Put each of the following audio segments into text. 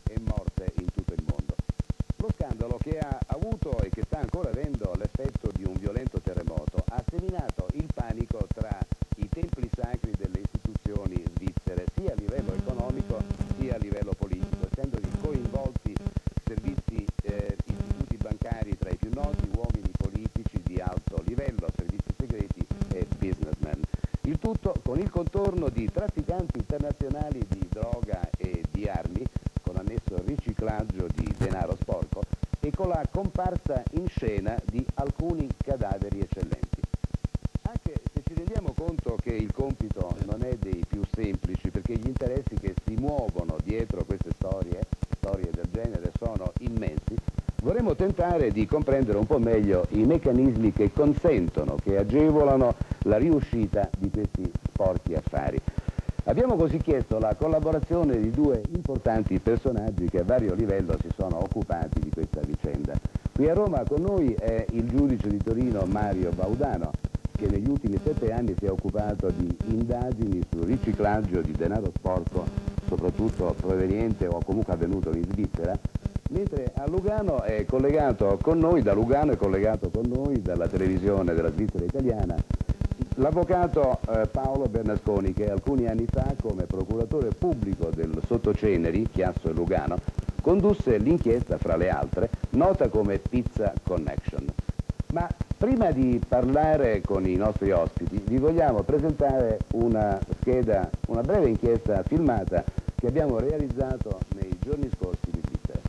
e morte in tutto il mondo. Lo scandalo, che ha avuto e che sta ancora avendo l'effetto di un violento terremoto, ha seminato il panico tra i templi sacri delle istituzioni svizzere, sia a livello economico sia a livello politico, essendo coinvolti servizi, istituti bancari tra i più noti, uomini politici di alto livello, servizi segreti e businessmen. Il tutto con il contorno di trafficanti internazionali di droga e di armi, con annesso riciclaggio di denaro sporco, e con la comparsa in scena di alcuni cadaveri eccellenti. Anche se ci rendiamo conto che il compito non è dei più semplici, perché gli interessi che si muovono dietro queste storie del genere sono immensi, vorremmo tentare di comprendere un po' meglio i meccanismi che consentono, che agevolano la riuscita di questi sporchi affari. Abbiamo così chiesto la collaborazione di due importanti personaggi che a vario livello si sono occupati di questa vicenda. Qui a Roma con noi è il giudice di Torino Mario Baudano, che negli ultimi 7 anni si è occupato di indagini sul riciclaggio di denaro sporco, soprattutto proveniente o comunque avvenuto in Svizzera, mentre a Lugano è collegato con noi, da Lugano è collegato con noi dalla televisione della Svizzera italiana, l'avvocato Paolo Bernasconi, che alcuni anni fa, come procuratore pubblico del Sottoceneri, Chiasso e Lugano, condusse l'inchiesta, fra le altre, nota come Pizza Connection. Ma prima di parlare con i nostri ospiti, vi vogliamo presentare una scheda, una breve inchiesta filmata che abbiamo realizzato nei giorni scorsi di Svizzera.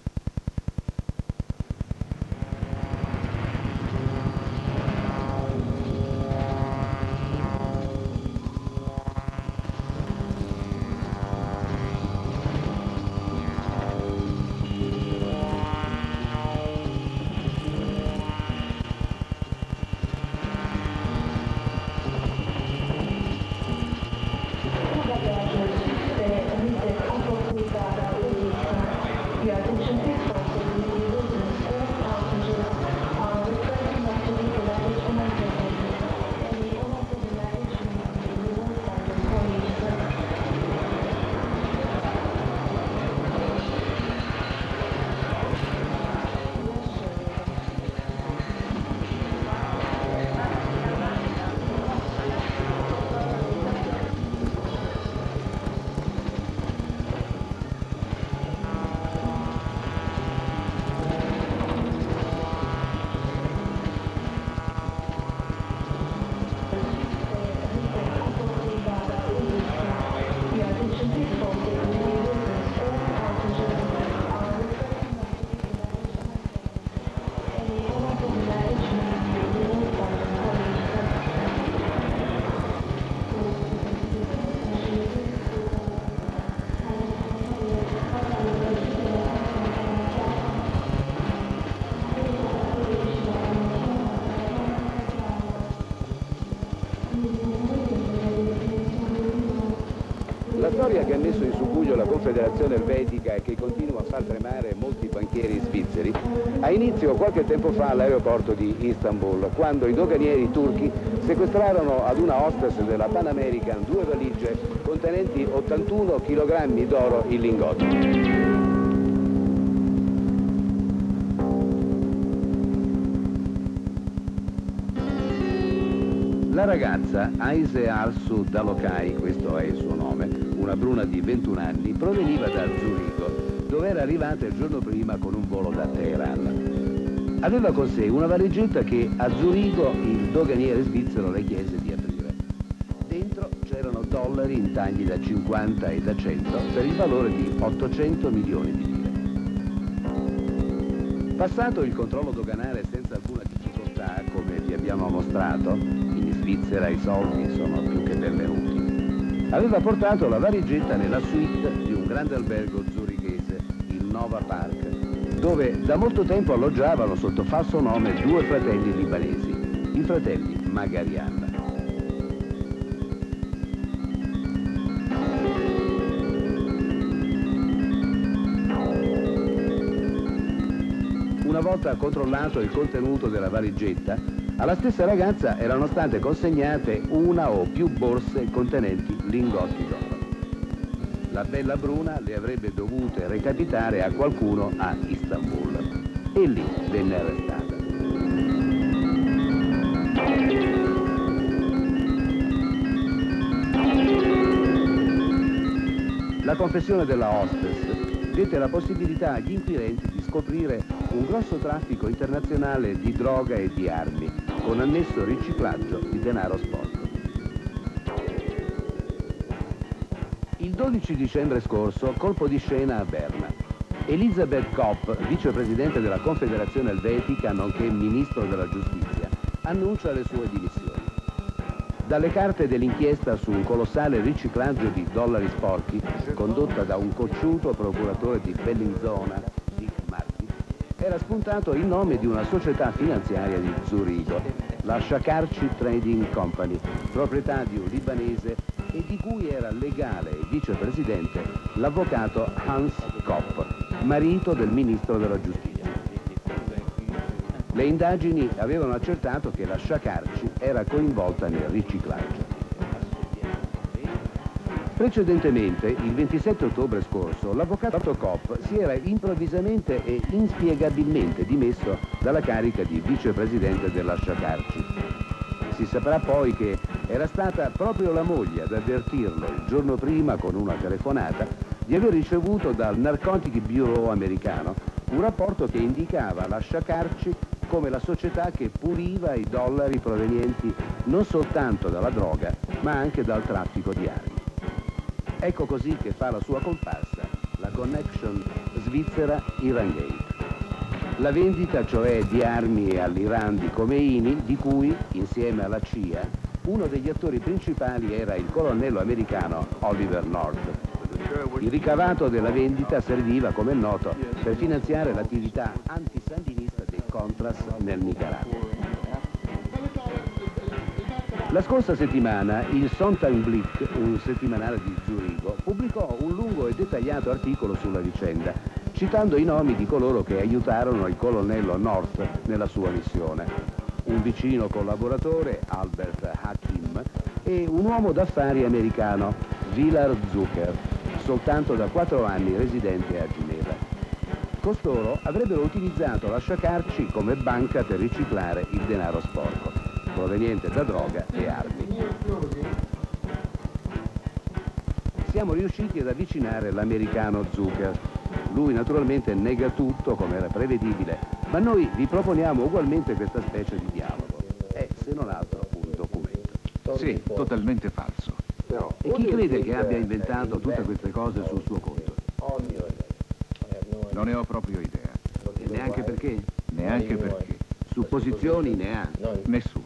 La storia che ha messo in subbuglio la Confederazione Elvetica e che continua a far tremare molti banchieri svizzeri ha inizio qualche tempo fa all'aeroporto di Istanbul, quando i doganieri turchi sequestrarono ad una hostess della Pan American 2 valigie contenenti 81 kg d'oro in lingotto. La ragazza, Aise Arsu Dalokai, questo è il suo nome, una bruna di 21 anni, proveniva da Zurigo, dove era arrivata il giorno prima con un volo da Teheran. Aveva con sé una valigetta che a Zurigo il doganiere svizzero le chiese di aprire. Dentro c'erano dollari in tagli da 50 e da 100 per il valore di 800 milioni di lire. Passato il controllo doganale senza alcuna difficoltà, come vi abbiamo mostrato, in Svizzera i soldi sono più che benvenuti. Aveva portato la valigetta nella suite di un grande albergo zurighese, il Nova Park, dove da molto tempo alloggiavano sotto falso nome 2 fratelli libanesi, i fratelli Magarian. Una volta controllato il contenuto della valigetta, alla stessa ragazza erano state consegnate una o più borse contenenti lingotti d'oro. La bella Bruna le avrebbe dovute recapitare a qualcuno a Istanbul e lì venne arrestata. La confessione della hostess diede la possibilità agli inquirenti di scoprire un grosso traffico internazionale di droga e di armi, con annesso riciclaggio di denaro sporco. Il 12 dicembre scorso, colpo di scena a Berna. Elisabeth Kopp, vicepresidente della Confederazione Elvetica, nonché ministro della Giustizia, annuncia le sue dimissioni. Dalle carte dell'inchiesta su un colossale riciclaggio di dollari sporchi, condotta da un cocciuto procuratore di Bellinzona, Dick Marti, era spuntato il nome di una società finanziaria di Zurigo, la Shakarchi Trading Company, proprietà di un libanese e di cui era legale e vicepresidente l'avvocato Hans Kopp, marito del ministro della Giustizia. Le indagini avevano accertato che la Shakarchi era coinvolta nel riciclaggio. Precedentemente, il 27 ottobre scorso, l'avvocato Kopp si era improvvisamente e inspiegabilmente dimesso dalla carica di vicepresidente della Shakarchi. Si saprà poi che era stata proprio la moglie ad avvertirlo il giorno prima con una telefonata di aver ricevuto dal Narcotic Bureau americano un rapporto che indicava la Shakarchi come la società che puliva i dollari provenienti non soltanto dalla droga, ma anche dal traffico di armi. Ecco così che fa la sua comparsa la connection Svizzera-Irangate. La vendita cioè di armi all'Iran di Khomeini, di cui, insieme alla CIA, uno degli attori principali era il colonnello americano Oliver North. Il ricavato della vendita serviva, come è noto, per finanziare l'attività antisandinista dei Contras nel Nicaragua. La scorsa settimana il Sonntagsblick, un settimanale di Zurigo, pubblicò un lungo e dettagliato articolo sulla vicenda, citando i nomi di coloro che aiutarono il colonnello North nella sua missione. Un vicino collaboratore, Albert Hakim, e un uomo d'affari americano, Willard Zucker, soltanto da 4 anni residente a Ginevra. Costoro avrebbero utilizzato la Shakarchi come banca per riciclare il denaro sporco, proveniente da droga e armi. Siamo riusciti ad avvicinare l'americano Zucker. Lui naturalmente nega tutto, come era prevedibile, ma noi vi proponiamo ugualmente questa specie di dialogo. È, se non altro, un documento. Sì, totalmente falso. E chi crede che abbia inventato tutte queste cose sul suo conto? Non ne ho proprio idea. E neanche perché? Neanche perché. Supposizioni ne ha? Nessuna.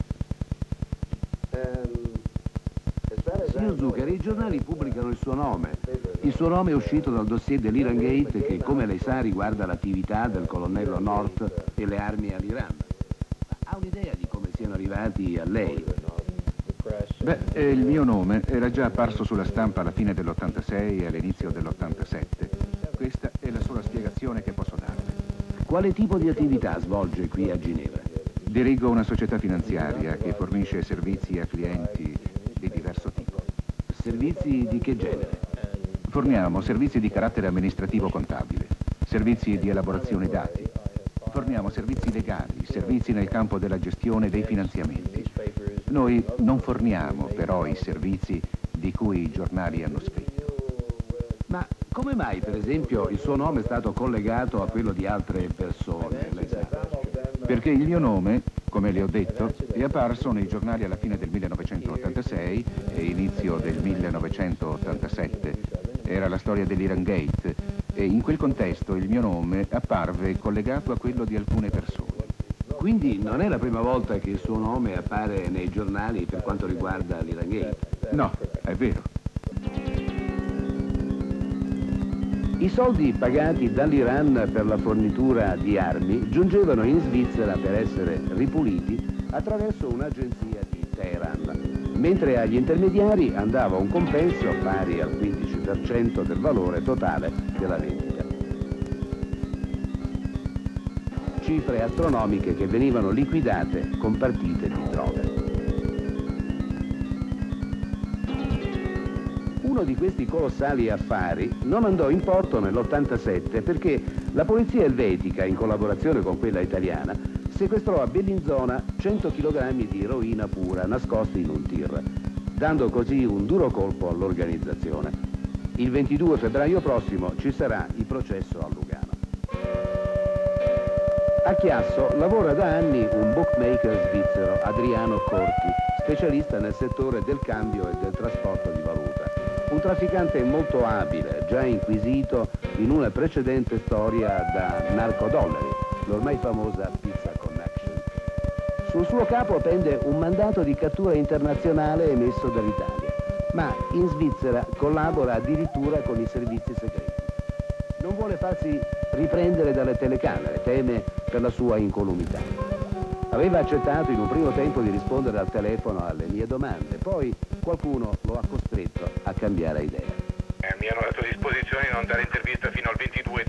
Signor Zucker, i giornali pubblicano il suo nome. Il suo nome è uscito dal dossier dell'Irangate che, come lei sa, riguarda l'attività del colonnello North e le armi all'Iran. Ha un'idea di come siano arrivati a lei? Beh, il mio nome era già apparso sulla stampa alla fine dell'86 e all'inizio dell'87. Questa è la sola spiegazione che posso darle. Quale tipo di attività svolge qui a Ginevra? Dirigo una società finanziaria che fornisce servizi a clienti di diverso tipo. Servizi di che genere? Forniamo servizi di carattere amministrativo-contabile, servizi di elaborazione dati, forniamo servizi legali, servizi nel campo della gestione dei finanziamenti. Noi non forniamo però i servizi di cui i giornali hanno scritto. Ma come mai, per esempio, il suo nome è stato collegato a quello di altre persone? Lei sa? Perché il mio nome, come le ho detto, è apparso nei giornali alla fine del 1986 e inizio del 1987. Era la storia dell'Irangate e in quel contesto il mio nome apparve collegato a quello di alcune persone. Quindi non è la prima volta che il suo nome appare nei giornali per quanto riguarda l'Irangate? No, è vero. I soldi pagati dall'Iran per la fornitura di armi giungevano in Svizzera per essere ripuliti attraverso un'agenzia di Teheran, mentre agli intermediari andava un compenso pari al 15% del valore totale della vendita. Cifre astronomiche che venivano liquidate con partite di droga. Uno uno di questi colossali affari non andò in porto nell'87 perché la polizia elvetica, in collaborazione con quella italiana, sequestrò a Bellinzona 100 kg di eroina pura nascosti in un tir, dando così un duro colpo all'organizzazione. Il 22 febbraio prossimo ci sarà il processo a Lugano. A Chiasso lavora da anni un bookmaker svizzero, Adriano Corti, specialista nel settore del cambio e del trasporto di valuta. Un trafficante molto abile, già inquisito in una precedente storia da narcodollari, l'ormai famosa Pizza Connection. Sul suo capo pende un mandato di cattura internazionale emesso dall'Italia, ma in Svizzera collabora addirittura con i servizi segreti. Non vuole farsi riprendere dalle telecamere, teme per la sua incolumità. Aveva accettato in un primo tempo di rispondere al telefono alle mie domande, poi qualcuno lo ha costretto a cambiare idea. Mi hanno dato disposizione di non dare intervista fino al 22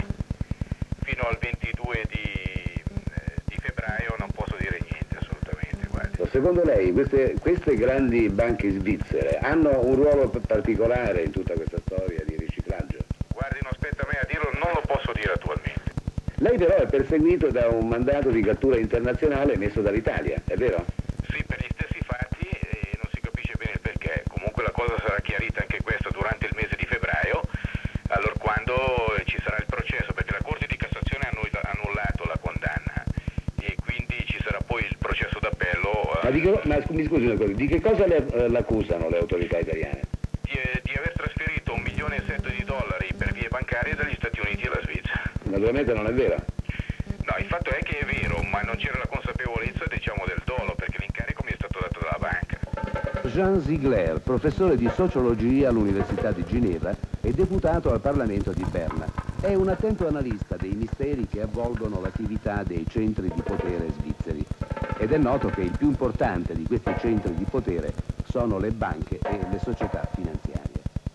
di febbraio, non posso dire niente assolutamente. Guardi. Secondo lei queste grandi banche svizzere hanno un ruolo particolare in tutta questa storia di riciclaggio? Guardi, non spetta a me a dirlo, non lo posso dire attualmente. Lei però è perseguito da un mandato di cattura internazionale emesso dall'Italia, è vero? Sì, per gli stessi fatti e non si capisce bene il perché. Comunque la cosa sarà chiarita anche questa durante il mese di febbraio, allora quando ci sarà il processo, perché la Corte di Cassazione ha annullato la condanna e quindi ci sarà poi il processo d'appello. Ma mi scusi una cosa, di che cosa l'accusano le autorità italiane? Di aver trasferito $1,7 milioni per vie bancarie dagli Stati Uniti alla Svizzera. Naturalmente non è vero. No, il fatto è che è vero, ma non c'era la consapevolezza, diciamo, del dolo, perché l'incarico mi è stato dato dalla banca. Jean Ziegler, professore di sociologia all'Università di Ginevra e deputato al Parlamento di Berna, è un attento analista dei misteri che avvolgono l'attività dei centri di potere svizzeri. Ed è noto che il più importante di questi centri di potere sono le banche e le società finanziarie.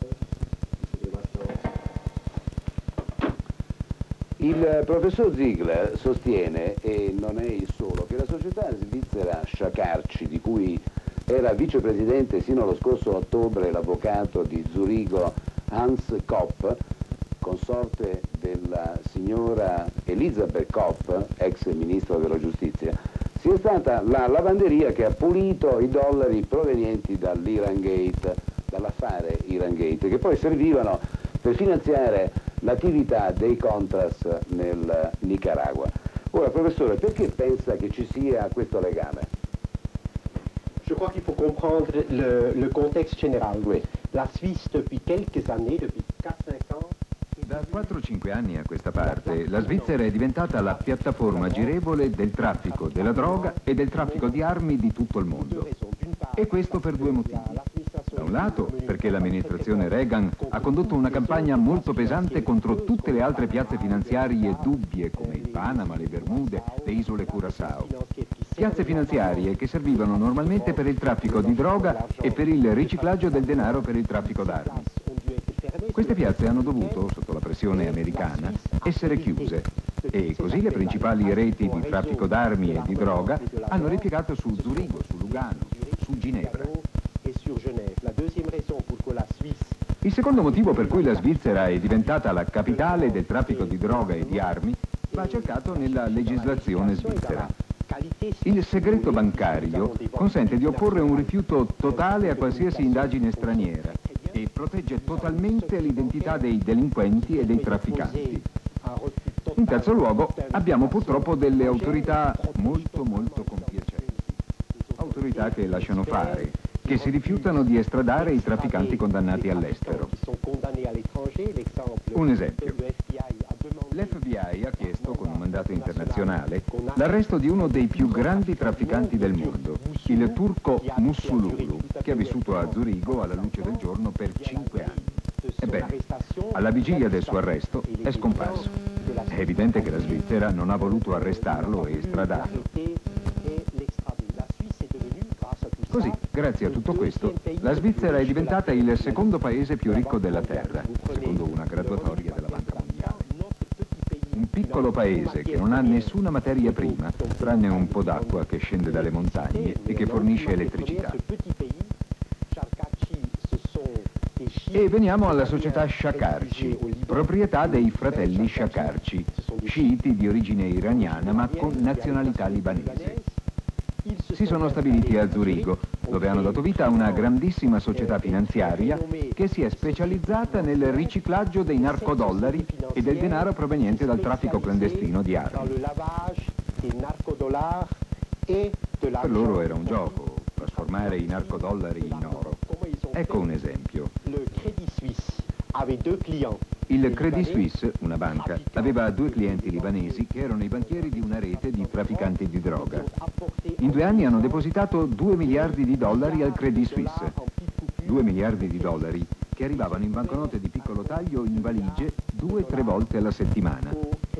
Il professor Ziegler sostiene, e non è il solo, che la società svizzera Sciacarci, di cui era vicepresidente sino allo scorso ottobre l'avvocato di Zurigo Hans Kopp, consorte della signora Elisabeth Kopp, ex ministro della giustizia, sia stata la lavanderia che ha pulito i dollari provenienti dall'Irangate, dall'affare Irangate, che poi servivano per finanziare l'attività dei Contras nel Nicaragua. Ora, professore, perché pensa che ci sia questo legame? Je crois qu'il faut comprendre le contexte général. Oui. La Suisse, depuis quelques années, depuis 4-5 ans... Da 4-5 anni a questa parte, la Svizzera è diventata la piattaforma girevole del traffico della droga e del traffico di armi di tutto il mondo. E questo per due motivi. Da un lato, perché l'amministrazione Reagan ha condotto una campagna molto pesante contro tutte le altre piazze finanziarie dubbie, come il Panama, le Bermude, le isole Curaçao. Piazze finanziarie che servivano normalmente per il traffico di droga e per il riciclaggio del denaro per il traffico d'armi. Queste piazze hanno dovuto, sotto la pressione americana, essere chiuse e così le principali reti di traffico d'armi e di droga hanno ripiegato su Zurigo, su Lugano, su Ginevra. Il secondo motivo per cui la Svizzera è diventata la capitale del traffico di droga e di armi va cercato nella legislazione svizzera. Il segreto bancario consente di opporre un rifiuto totale a qualsiasi indagine straniera e protegge totalmente l'identità dei delinquenti e dei trafficanti. In terzo luogo, abbiamo purtroppo delle autorità molto compiacenti. Autorità che lasciano fare, che si rifiutano di estradare i trafficanti condannati all'estero. Un esempio. L'FBI ha chiesto, con un mandato internazionale, l'arresto di uno dei più grandi trafficanti del mondo, il turco Mussululu, che ha vissuto a Zurigo alla luce del giorno per 5 anni. Ebbene, alla vigilia del suo arresto è scomparso. È evidente che la Svizzera non ha voluto arrestarlo e estradarlo. Così, grazie a tutto questo, la Svizzera è diventata il secondo paese più ricco della Terra, secondo una graduatoria della Banca Mondiale. Un piccolo paese che non ha nessuna materia prima, tranne un po' d'acqua che scende dalle montagne e che fornisce elettricità. E veniamo alla società Shakarchi, proprietà dei fratelli Shakarchi, sciiti di origine iraniana ma con nazionalità libanese. Si sono stabiliti a Zurigo, dove hanno dato vita a una grandissima società finanziaria che si è specializzata nel riciclaggio dei narcodollari e del denaro proveniente dal traffico clandestino di armi. Per loro era un gioco, trasformare i narcodollari in oro. Ecco un esempio. Il Credit Suisse, una banca, aveva 2 clienti libanesi che erano i banchieri di una rete di trafficanti di droga. In 2 anni hanno depositato 2 miliardi di dollari al Credit Suisse. 2 miliardi di dollari che arrivavano in banconote di piccolo taglio in valigie 2-3 volte alla settimana.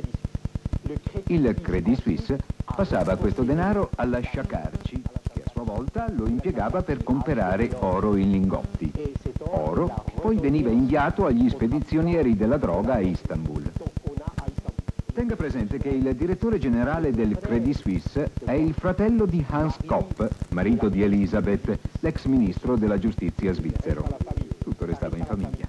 Il Credit Suisse passava questo denaro alla Shakarchi, che a sua volta lo impiegava per comprare oro in lingotti. Oro che poi veniva inviato agli spedizionieri della droga a Istanbul. Tenga presente che il direttore generale del Credit Suisse è il fratello di Hans Kopp, marito di Elisabeth, l'ex ministro della giustizia svizzero. Tutto restava in famiglia.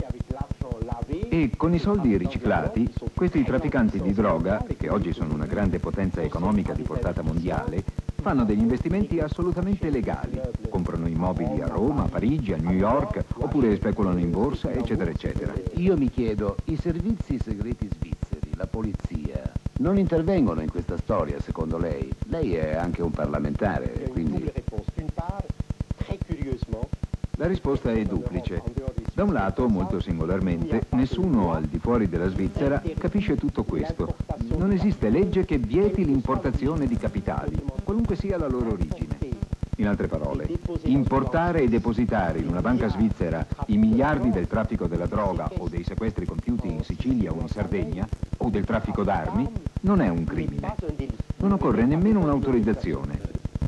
E con i soldi riciclati, questi trafficanti di droga, che oggi sono una grande potenza economica di portata mondiale, fanno degli investimenti assolutamente legali. Comprano immobili a Roma, a Parigi, a New York, oppure speculano in borsa, eccetera, eccetera. Io mi chiedo, i servizi segreti svizzeri, la polizia, non intervengono in questa storia, secondo lei? Lei è anche un parlamentare, quindi... La risposta è duplice. Da un lato, molto singolarmente, nessuno al di fuori della Svizzera capisce tutto questo. Non esiste legge che vieti l'importazione di capitali, qualunque sia la loro origine. In altre parole, importare e depositare in una banca svizzera i miliardi del traffico della droga o dei sequestri compiuti in Sicilia o in Sardegna, o del traffico d'armi, non è un crimine. Non occorre nemmeno un'autorizzazione.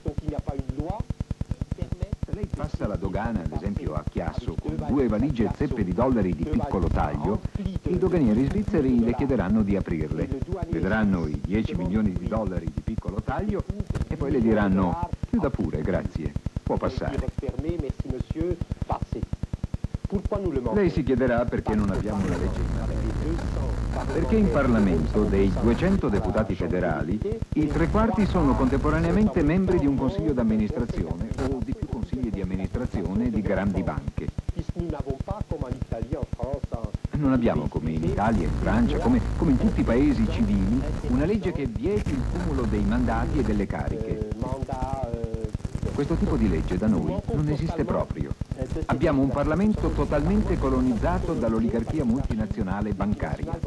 Lei passa la dogana, ad esempio a Chiasso, con 2 valigie zeppe di dollari di piccolo taglio, e i doganieri svizzeri le chiederanno di aprirle. Vedranno i 10 milioni di dollari di piccolo taglio e poi le diranno: chiuda pure, grazie, può passare. Lei si chiederà perché non abbiamo una legge in materia. Perché in Parlamento, dei 200 deputati federali, i 3/4 sono contemporaneamente membri di un consiglio d'amministrazione o di più consigli di amministrazione di grandi banche. Non abbiamo, come in Italia, in Francia, come in tutti i paesi civili, una legge che vieti il cumulo dei mandati e delle cariche. Questo tipo di legge da noi non esiste proprio. Abbiamo un Parlamento totalmente colonizzato dall'oligarchia multinazionale bancaria.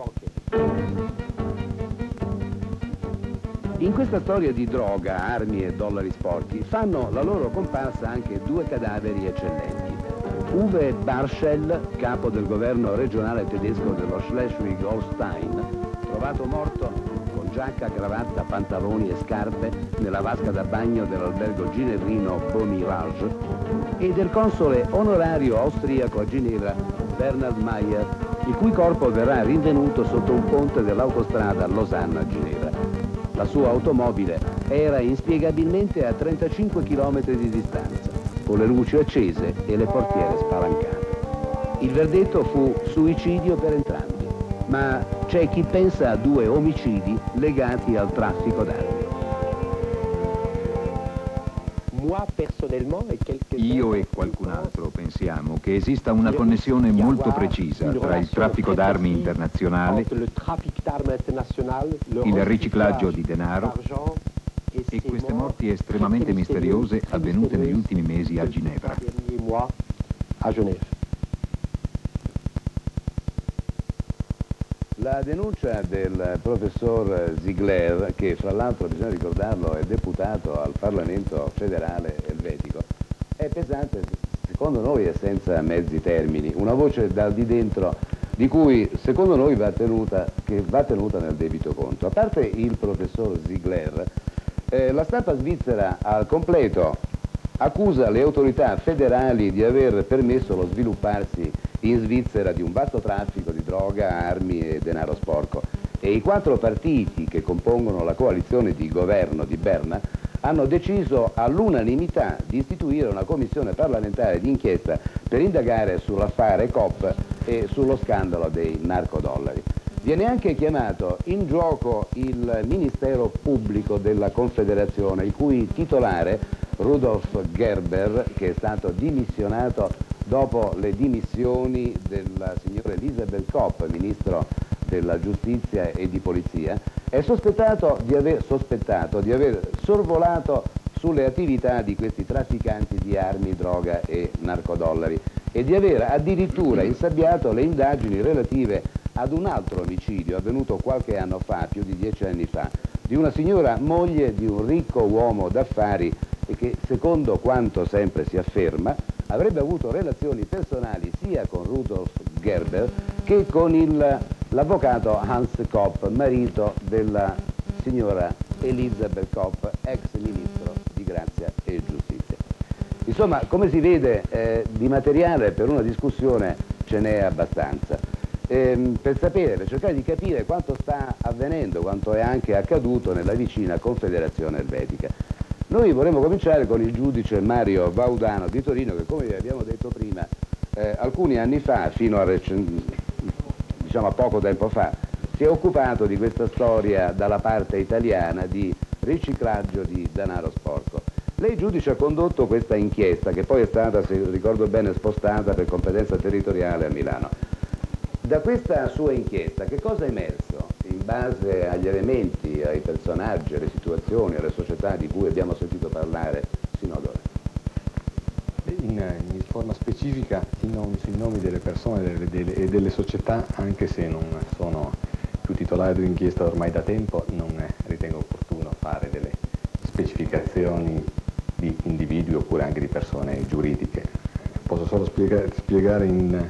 In questa storia di droga, armi e dollari sporchi fanno la loro comparsa anche 2 cadaveri eccellenti. Uwe Barschel, capo del governo regionale tedesco dello Schleswig-Holstein, trovato morto con giacca, cravatta, pantaloni e scarpe nella vasca da bagno dell'albergo ginevrino Beau Mirage, e del console onorario austriaco a Ginevra Bernhard Meyer, il cui corpo verrà rinvenuto sotto un ponte dell'autostrada Losanna-Ginevra. La sua automobile era inspiegabilmente a 35 km di distanza, con le luci accese e le portiere spalancate. Il verdetto fu suicidio per entrambi, ma c'è chi pensa a 2 omicidi legati al traffico d'armi. Io e qualcun altro pensiamo che esista una connessione molto precisa tra il traffico d'armi internazionale, il riciclaggio di denaro e queste morti estremamente misteriose avvenute negli ultimi mesi a Ginevra. La denuncia del professor Ziegler, che fra l'altro, bisogna ricordarlo, è deputato al Parlamento federale elvetico, è pesante, secondo noi è senza mezzi termini, una voce dal di dentro di cui secondo noi va tenuta nel debito conto. A parte il professor Ziegler, la stampa svizzera al completo accusa le autorità federali di aver permesso lo svilupparsi in Svizzera di un vasto traffico di droga, armi e denaro sporco, e i 4 partiti che compongono la coalizione di governo di Berna hanno deciso all'unanimità di istituire una commissione parlamentare d'inchiesta per indagare sull'affare Coop e sullo scandalo dei narcodollari. Viene anche chiamato in gioco il Ministero Pubblico della Confederazione, il cui titolare, Rudolf Gerber, che è stato dimissionato dopo le dimissioni della signora Elisabeth Kopp, ministro della Giustizia e di Polizia, è sospettato di aver sorvolato sulle attività di questi trafficanti di armi, droga e narcodollari e di aver addirittura insabbiato le indagini relative ad un altro omicidio avvenuto qualche anno fa, più di 10 anni fa, di una signora moglie di un ricco uomo d'affari e che, secondo quanto sempre si afferma, avrebbe avuto relazioni personali sia con Rudolf Gerber che con l'avvocato Hans Kopp, marito della signora Elisabeth Kopp, ex ministro di Grazia e Giustizia. Insomma, come si vede, di materiale per una discussione ce n'è abbastanza. Per cercare di capire quanto sta avvenendo, quanto è anche accaduto nella vicina Confederazione Elvetica. Noi vorremmo cominciare con il giudice Mario Vaudano di Torino, che, come vi abbiamo detto prima, alcuni anni fa, fino a poco tempo fa, si è occupato di questa storia dalla parte italiana di riciclaggio di denaro sporco. Lei, giudice, ha condotto questa inchiesta che poi è stata, se ricordo bene, spostata per competenza territoriale a Milano. Da questa sua inchiesta che cosa è emerso in base agli elementi, ai personaggi, alle situazioni, alle società di cui abbiamo sentito parlare sino ad ora? In forma specifica sui nomi delle persone e delle società, anche se non sono più titolare dell'inchiesta ormai da tempo, non ritengo opportuno fare delle specificazioni di individui oppure anche di persone giuridiche. Posso solo spiegare in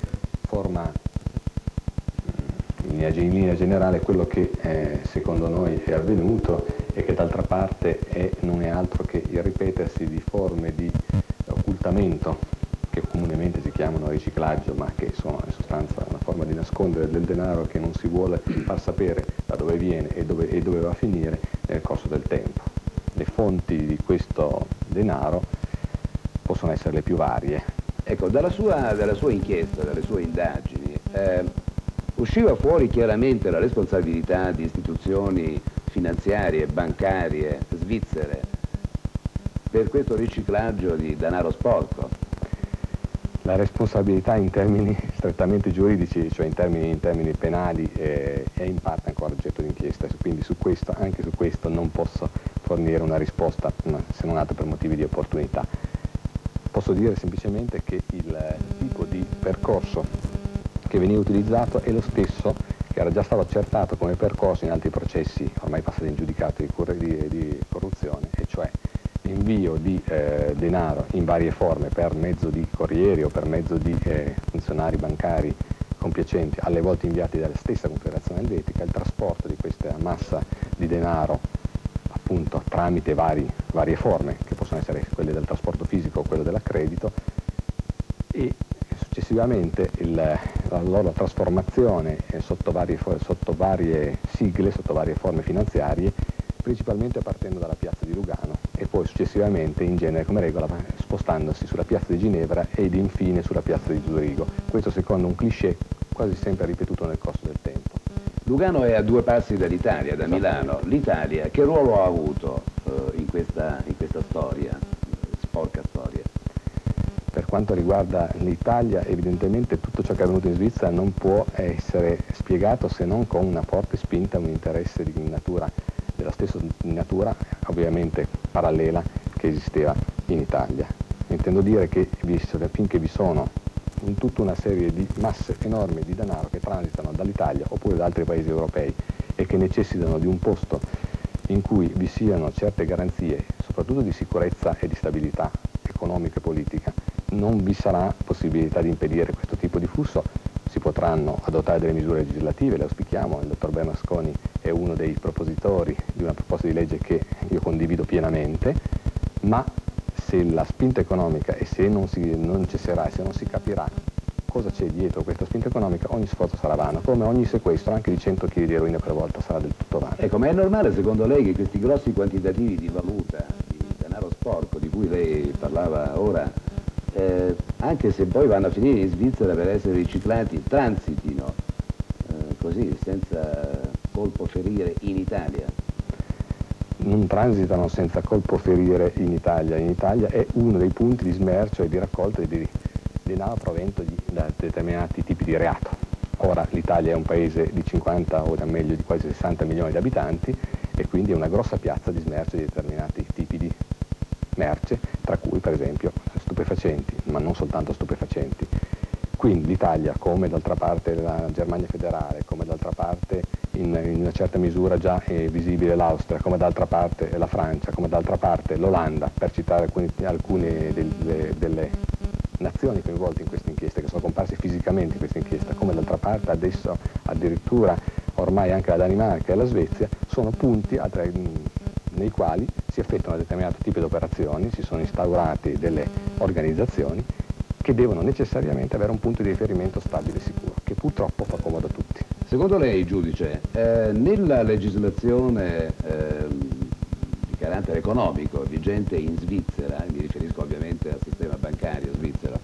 linea generale quello che secondo noi è avvenuto e che d'altra parte non è altro che il ripetersi di forme di occultamento che comunemente si chiamano riciclaggio, ma che sono in sostanza una forma di nascondere del denaro che non si vuole far sapere da dove viene e dove va a finire nel corso del tempo. Le fonti di questo denaro possono essere le più varie. Ecco, dalla sua inchiesta, dalle sue indagini, usciva fuori chiaramente la responsabilità di istituzioni finanziarie, bancarie, svizzere, per questo riciclaggio di denaro sporco? La responsabilità in termini strettamente giuridici, cioè in termini penali, è in parte ancora oggetto di inchiesta, quindi anche su questo non posso fornire una risposta, se non altro per motivi di opportunità. Posso dire semplicemente che il tipo di percorso che veniva utilizzato è lo stesso che era già stato accertato come percorso in altri processi ormai passati in giudicato di corruzione, e cioè l'invio di denaro in varie forme per mezzo di corrieri o per mezzo di funzionari bancari compiacenti, alle volte inviati dalla stessa Confederazione Elvetica, il trasporto di questa massa di denaro appunto tramite varie forme, che possono essere quelle del trasporto fisico o quello dell'accredito, e successivamente la loro trasformazione sotto varie sigle, sotto varie forme finanziarie, principalmente partendo dalla piazza di Lugano e poi successivamente, in genere come regola, spostandosi sulla piazza di Ginevra ed infine sulla piazza di Zurigo. Questo secondo un cliché quasi sempre ripetuto nel corso del tempo. Lugano è a 2 passi dall'Italia, da Milano. L'Italia che ruolo ha avuto in questa storia, sporca storia? Per quanto riguarda l'Italia, evidentemente tutto ciò che è avvenuto in Svizzera non può essere spiegato se non con una forte spinta, un interesse della stessa natura, ovviamente parallela, che esisteva in Italia. Intendo dire che finché vi sono in tutta una serie di masse enormi di denaro che transitano dall'Italia oppure da altri paesi europei e che necessitano di un posto in cui vi siano certe garanzie, soprattutto di sicurezza e di stabilità economica e politica, non vi sarà possibilità di impedire questo tipo di flusso. Si potranno adottare delle misure legislative, le auspichiamo, il dottor Bernasconi è uno dei propositori di una proposta di legge che io condivido pienamente, ma se la spinta economica e se non cesserà e se non si capirà cosa c'è dietro questa spinta economica, ogni sforzo sarà vano, come ogni sequestro, anche di 100 kg di eroina per volta, sarà del tutto vano. Ecco, ma è normale secondo lei che questi grossi quantitativi di valuta, di denaro sporco di cui lei parlava ora, anche se poi vanno a finire in Svizzera per essere riciclati, transitino così, senza colpo ferire in Italia? Non transitano senza colpo ferire in Italia. In Italia è uno dei punti di smercio e di raccolta di denaro provento da determinati tipi di reato. Ora l'Italia è un paese di 50 o meglio di quasi 60 milioni di abitanti e quindi è una grossa piazza di smercio di determinati tipi di merce, tra cui per esempio stupefacenti, ma non soltanto stupefacenti. Quindi l'Italia, come d'altra parte la Germania federale, come d'altra parte in una certa misura già è visibile l'Austria, come d'altra parte la Francia, come d'altra parte l'Olanda, per citare alcune delle nazioni coinvolte in questa inchiesta, che sono comparse fisicamente in questa inchiesta, come d'altra parte adesso addirittura ormai anche la Danimarca e la Svezia, sono punti nei quali si effettuano determinati tipi di operazioni, si sono instaurate delle organizzazioni che devono necessariamente avere un punto di riferimento stabile e sicuro, che purtroppo fa comodo a tutti. Secondo lei, giudice, nella legislazione di carattere economico vigente in Svizzera, mi riferisco ovviamente al sistema bancario svizzero,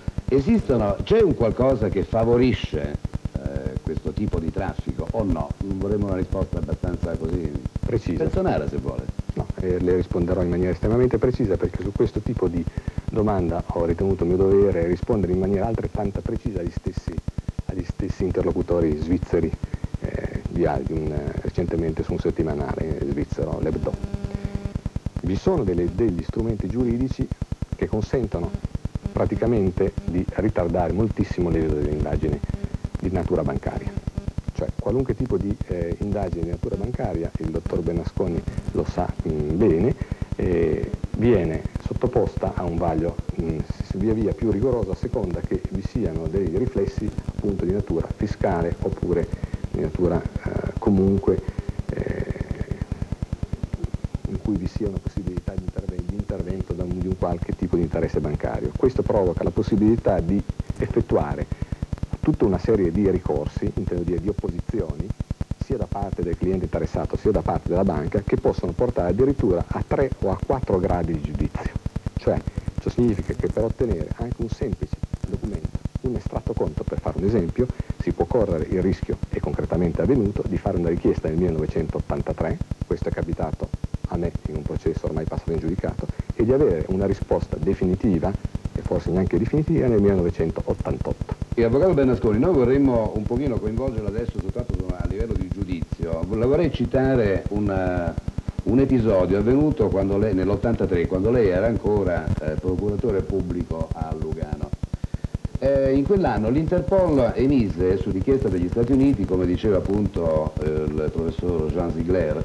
c'è un qualcosa che favorisce questo tipo di traffico o no? Vorremmo una risposta abbastanza così precisa, personale se vuole. No, le risponderò in maniera estremamente precisa, perché su questo tipo di domanda ho ritenuto mio dovere rispondere in maniera altrettanto precisa agli stessi interlocutori svizzeri recentemente su un settimanale svizzero, l'Hebdo. Vi sono degli strumenti giuridici che consentono praticamente di ritardare moltissimo l'esito delle indagini di natura bancaria. Cioè qualunque tipo di indagine di natura bancaria, il dottor Bernasconi lo sa bene, viene sottoposta a un vaglio via via più rigoroso a seconda che vi siano dei riflessi appunto di natura fiscale oppure di natura comunque in cui vi sia una possibilità di intervento di un qualche tipo di interesse bancario. Questo provoca la possibilità di effettuare tutta una serie di ricorsi, intendo dire di opposizioni, sia da parte del cliente interessato sia da parte della banca, che possono portare addirittura a 3 o a 4 gradi di giudizio. Cioè, ciò significa che per ottenere anche un semplice documento, un estratto conto, per fare un esempio, si può correre il rischio, e concretamente è avvenuto, di fare una richiesta nel 1983, questo è capitato a me in un processo ormai passato in giudicato, e di avere una risposta definitiva, e forse neanche definitiva, nel 1988. E avvocato Bernasconi, noi vorremmo un pochino coinvolgerlo adesso soltanto a livello di giudizio. La vorrei citare un episodio avvenuto nell'83, quando lei era ancora procuratore pubblico a Lugano. In quell'anno l'Interpol emise, su richiesta degli Stati Uniti, come diceva appunto il professor Jean Ziegler,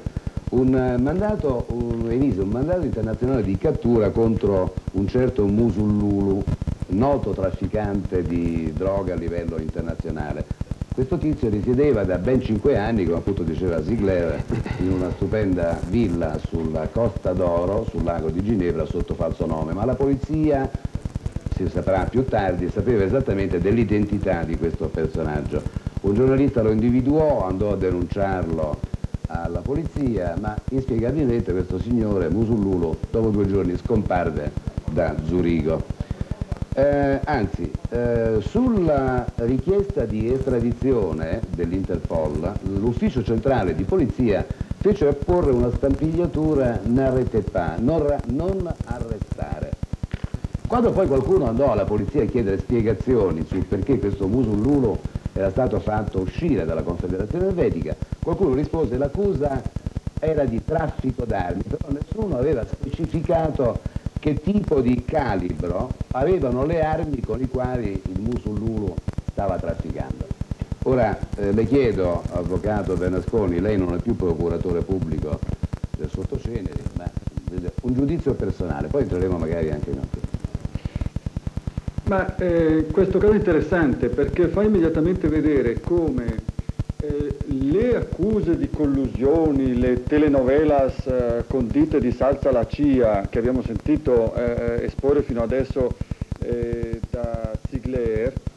emise un mandato internazionale di cattura contro un certo Musullulu, noto trafficante di droga a livello internazionale. Questo tizio risiedeva da ben 5 anni, come appunto diceva Ziegler, in una stupenda villa sulla Costa d'Oro, sul lago di Ginevra, sotto falso nome, ma la polizia, si saprà più tardi, sapeva esattamente dell'identità di questo personaggio. Un giornalista lo individuò, andò a denunciarlo alla polizia, ma inspiegabilmente questo signore Musullulu dopo 2 giorni scomparve da Zurigo. Sulla richiesta di estradizione dell'Interpol, l'ufficio centrale di polizia fece apporre una stampigliatura "n'arrêtez pas", non arrestare. Quando poi qualcuno andò alla polizia a chiedere spiegazioni sul perché questo Musullulu era stato fatto uscire dalla Confederazione Elvetica, qualcuno rispose che l'accusa era di traffico d'armi, però nessuno aveva specificato che tipo di calibro avevano le armi con i quali il Musullulu stava trafficando. Ora le chiedo, avvocato Bernasconi, lei non è più procuratore pubblico del Sottoceneri, ma un giudizio personale, poi entreremo magari anche in altri. Ma questo caso è interessante perché fa immediatamente vedere come le accuse di collusioni, le telenovelas condite di salsa alla CIA che abbiamo sentito esporre fino adesso da Ziegler,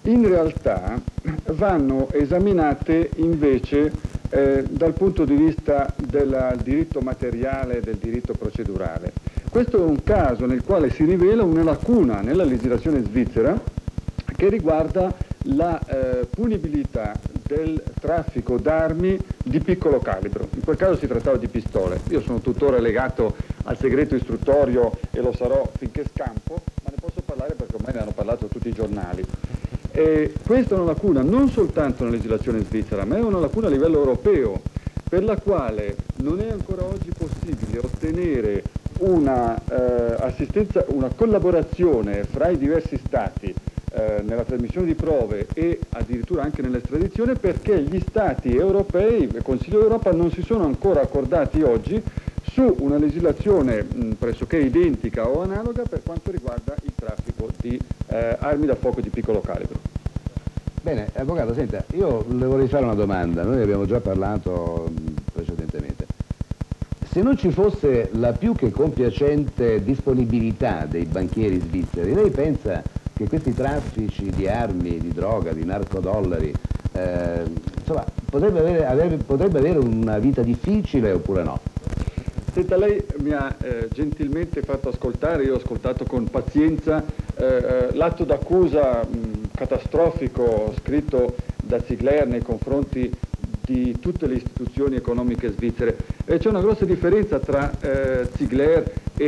in realtà vanno esaminate invece dal punto di vista del diritto materiale e del diritto procedurale. Questo è un caso nel quale si rivela una lacuna nella legislazione svizzera che riguarda la punibilità del traffico d'armi di piccolo calibro. In quel caso si trattava di pistole. Io sono tuttora legato al segreto istruttorio e lo sarò finché scampo, ma ne posso parlare perché ormai ne hanno parlato tutti i giornali. Questa è una lacuna non soltanto nella legislazione svizzera, ma è una lacuna a livello europeo, per la quale non è ancora oggi possibile ottenere una assistenza, una collaborazione fra i diversi stati nella trasmissione di prove e addirittura anche nell'estradizione, perché gli stati europei, il Consiglio d'Europa, non si sono ancora accordati oggi su una legislazione pressoché identica o analoga per quanto riguarda il traffico di armi da fuoco di piccolo calibro. Bene, avvocato, senta, io le vorrei fare una domanda, noi abbiamo già parlato precedentemente. Se non ci fosse la più che compiacente disponibilità dei banchieri svizzeri, lei pensa che questi traffici di armi, di droga, di narcodollari, insomma, potrebbe avere una vita difficile oppure no? Senta, lei mi ha gentilmente fatto ascoltare, io ho ascoltato con pazienza l'atto d'accusa catastrofico scritto da Ziegler nei confronti di tutte le istituzioni economiche svizzere. C'è una grossa differenza tra Ziegler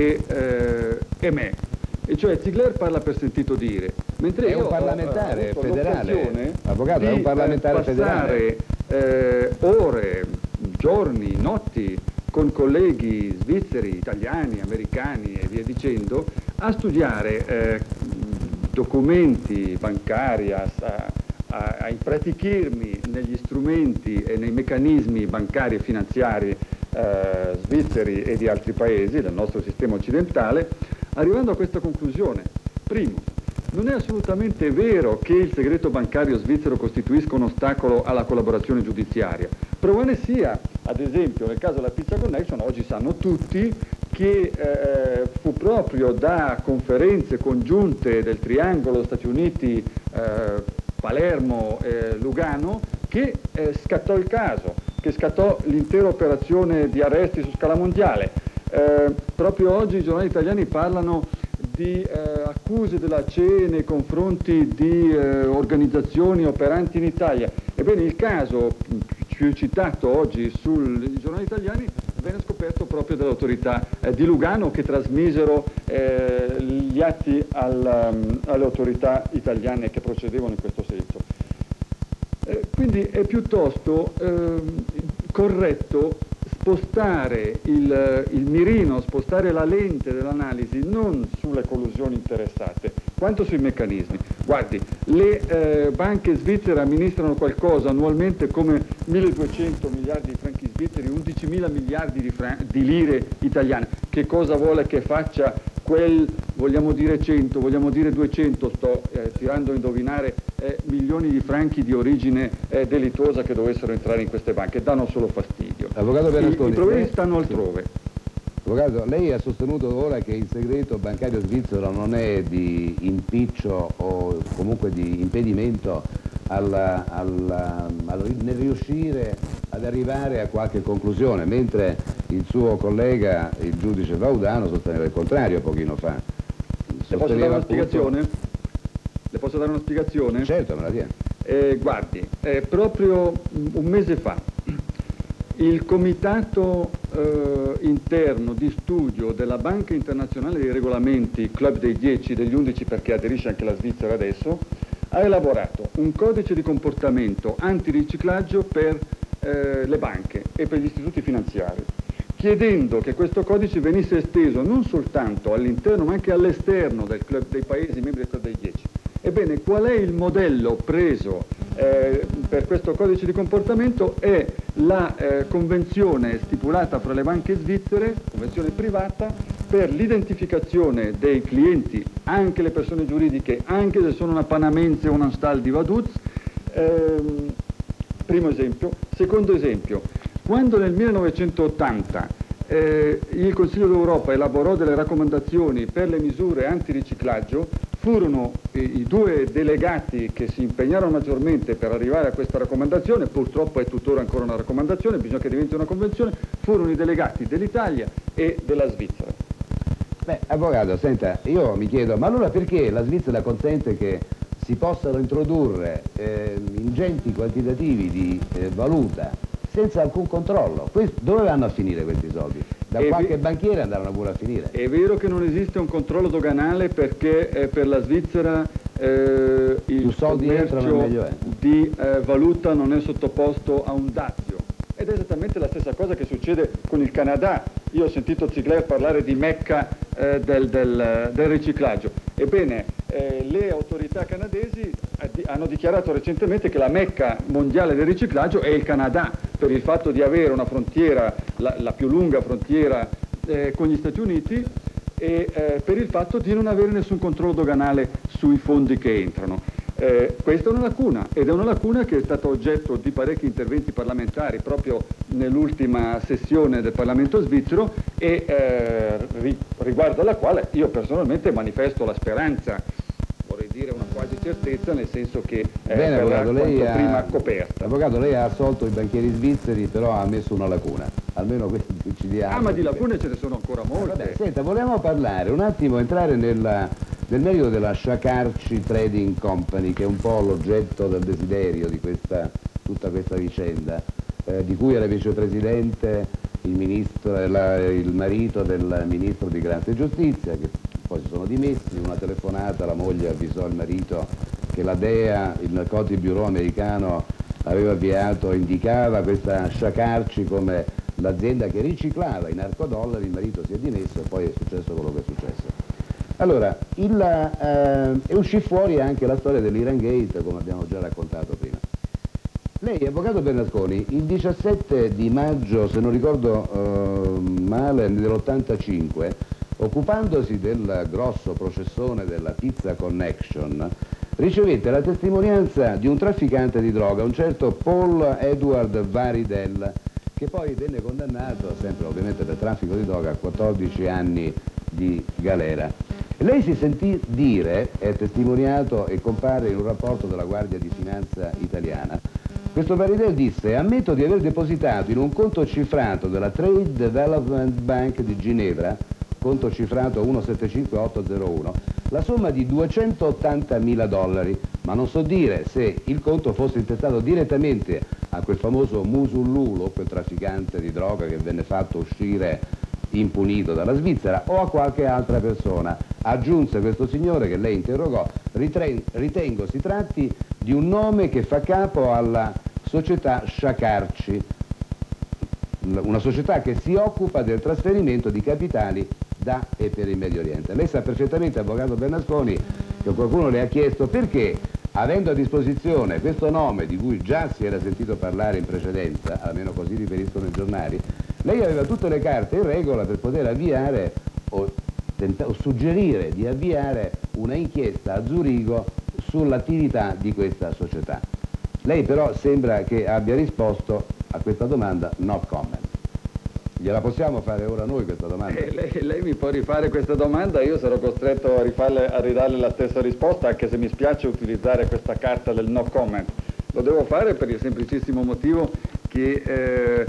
e me. E cioè Ziegler parla per sentito dire, mentre io un parlamentare ho federale, avvocato, è un parlamentare federale. Ore, giorni, notti con colleghi svizzeri, italiani, americani e via dicendo, a studiare documenti bancari, a impratichirmi negli strumenti e nei meccanismi bancari e finanziari svizzeri e di altri paesi del nostro sistema occidentale, arrivando a questa conclusione. Primo, non è assolutamente vero che il segreto bancario svizzero costituisca un ostacolo alla collaborazione giudiziaria. Prova ne sia, ad esempio, nel caso della Pizza Connection, oggi sanno tutti che fu proprio da conferenze congiunte del triangolo Stati Uniti, Palermo, Lugano, che scattò il caso, che scattò l'intera operazione di arresti su scala mondiale. Proprio oggi i giornali italiani parlano di accuse della CE nei confronti di organizzazioni operanti in Italia. Ebbene, il caso più citato oggi sui giornali italiani venne scoperto proprio dall'autorità di Lugano, che trasmisero gli atti alle autorità italiane che procedevano in questo senso. Quindi è piuttosto corretto spostare il mirino, spostare la lente dell'analisi non sulle collusioni interessate, quanto sui meccanismi. Guardi, le banche svizzere amministrano qualcosa annualmente come 1.200 miliardi di franchi svizzeri, 11.000 miliardi di lire italiane. Che cosa vuole che faccia quel, vogliamo dire 100, vogliamo dire 200, sto tirando a indovinare, milioni di franchi di origine delittuosa che dovessero entrare in queste banche? Danno solo fastidio. Avvocato Berlusconi, I problemi stanno altrove. Avvocato, lei ha sostenuto ora che il segreto bancario svizzero non è di impiccio o comunque di impedimento nel riuscire ad arrivare a qualche conclusione, mentre il suo collega, il giudice Vaudano, sosteneva il contrario pochino fa. Le posso dare una spiegazione? Le posso dare una spiegazione? Certo, me la dia. Guardi, proprio un mese fa il comitato interno di studio della Banca Internazionale dei Regolamenti, Club dei 10, degli 11 perché aderisce anche la Svizzera adesso, ha elaborato un codice di comportamento antiriciclaggio per le banche e per gli istituti finanziari, chiedendo che questo codice venisse esteso non soltanto all'interno ma anche all'esterno del club dei paesi membri del Club dei 10. Ebbene, qual è il modello preso per questo codice di comportamento? È la convenzione stipulata fra le banche svizzere, convenzione privata, per l'identificazione dei clienti, anche le persone giuridiche, anche se sono una Panamense o una Stal di Vaduz. Primo esempio. Secondo esempio, quando nel 1980 il Consiglio d'Europa elaborò delle raccomandazioni per le misure antiriciclaggio, furono i due delegati che si impegnarono maggiormente per arrivare a questa raccomandazione, purtroppo è tuttora ancora una raccomandazione, bisogna che diventi una convenzione, furono i delegati dell'Italia e della Svizzera. Beh, avvocato, senta, io mi chiedo, ma allora perché la Svizzera consente che si possano introdurre ingenti quantitativi di valuta senza alcun controllo? Dove vanno a finire questi soldi? Da qualche banchiere andarono pure a finire. È vero che non esiste un controllo doganale perché per la Svizzera il commercio di valuta non è sottoposto a un dazio. Ed è esattamente la stessa cosa che succede con il Canada. Io ho sentito Ziegler parlare di Mecca del riciclaggio. Ebbene, le autorità canadesi hanno dichiarato recentemente che la Mecca mondiale del riciclaggio è il Canada, per il fatto di avere una frontiera, la più lunga frontiera con gli Stati Uniti, e per il fatto di non avere nessun controllo doganale sui fondi che entrano. Questa è una lacuna, ed è una lacuna che è stata oggetto di parecchi interventi parlamentari proprio nell'ultima sessione del Parlamento svizzero e riguardo alla quale io personalmente manifesto la speranza, vorrei dire una quasi certezza, nel senso che bene, verrà avvocato, quanto prima coperta. Avvocato, lei ha assolto i banchieri svizzeri, però ha messo una lacuna, almeno questo ci diamo. Ah, ma di lacune ce ne sono ancora molte. Vabbè, senta, volevamo parlare un attimo, entrare nel merito della Shakarchi Trading Company, che è un po' l'oggetto del desiderio di tutta questa vicenda, di cui era vicepresidente il marito del ministro di Grazia e Giustizia, che poi si sono dimessi. Una telefonata, la moglie avvisò il marito che la DEA, il Narcotic Bureau americano, indicava questa Shakarchi come l'azienda che riciclava i narcodollari. Il marito si è dimesso e poi è successo quello che è successo. Allora, uscì fuori anche la storia dell'Iran Gate, come abbiamo già raccontato prima. Lei, avvocato Bernasconi, il 17 di maggio, se non ricordo male, dell'85, occupandosi del grosso processone della Pizza Connection, ricevette la testimonianza di un trafficante di droga, un certo Paul Edward Varidel, che poi venne condannato, sempre ovviamente per traffico di droga, a 14 anni di galera. Lei si sentì dire, è testimoniato e compare in un rapporto della Guardia di Finanza italiana, questo Varidel disse: ammetto di aver depositato in un conto cifrato della Trade Development Bank di Ginevra, conto cifrato 175801, la somma di $280.000, ma non so dire se il conto fosse intestato direttamente a quel famoso Musullulo, quel trafficante di droga che venne fatto uscire impunito dalla Svizzera, o a qualche altra persona. Aggiunse questo signore che lei interrogò: ritengo si tratti di un nome che fa capo alla società Shakarchi, una società che si occupa del trasferimento di capitali da e per il Medio Oriente. Lei sa perfettamente, avvocato Bernasconi, che qualcuno le ha chiesto perché, avendo a disposizione questo nome di cui già si era sentito parlare in precedenza, almeno così riferiscono i giornali, lei aveva tutte le carte in regola per poter avviare o suggerire di avviare una inchiesta a Zurigo sull'attività di questa società. Lei però sembra che abbia risposto a questa domanda no comment. Gliela possiamo fare ora noi questa domanda? Lei mi può rifare questa domanda, io sarò costretto a ridarle la stessa risposta, anche se mi spiace utilizzare questa carta del no comment. Lo devo fare per il semplicissimo motivo che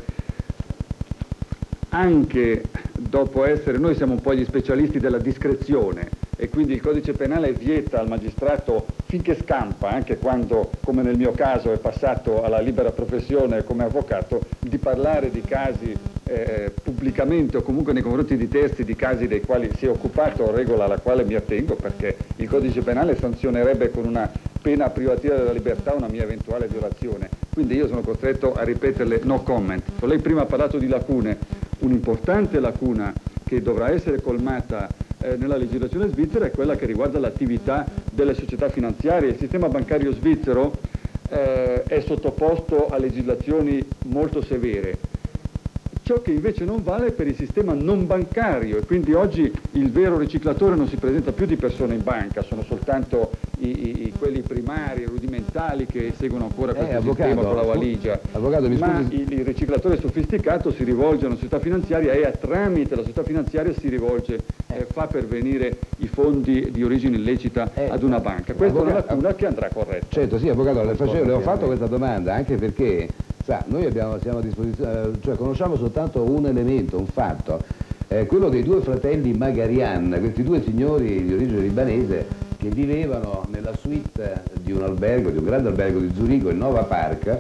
anche dopo essere, noi siamo un po' gli specialisti della discrezione, e quindi il codice penale vieta al magistrato, finché scampa, anche quando, come nel mio caso, è passato alla libera professione come avvocato, di parlare di casi pubblicamente o comunque nei confronti di terzi, di casi dei quali si è occupato, regola alla quale mi attengo, perché il codice penale sanzionerebbe con una pena privativa della libertà una mia eventuale violazione. Quindi io sono costretto a ripeterle no comment. Lei prima ha parlato di lacune, un'importante lacuna che dovrà essere colmata nella legislazione svizzera è quella che riguarda l'attività delle società finanziarie. Il sistema bancario svizzero è sottoposto a legislazioni molto severe. ciò che invece non vale per il sistema non bancario, e quindi oggi il vero riciclatore non si presenta più di persone in banca, sono soltanto quelli primari, rudimentali, che seguono ancora questo sistema con la valigia. Avvocato, ma il riciclatore sofisticato si rivolge a una società finanziaria e tramite la società finanziaria si rivolge, fa pervenire i fondi di origine illecita ad una banca. Questa è una lacuna che andrà corretta. Certo, sì, avvocato, le ho fatto questa domanda anche perché sa, noi siamo a disposizione, cioè conosciamo soltanto un elemento, un fatto, quello dei due fratelli Magarian, questi due signori di origine libanese che vivevano nella suite di un albergo, di un grande albergo di Zurigo, il Nova Park,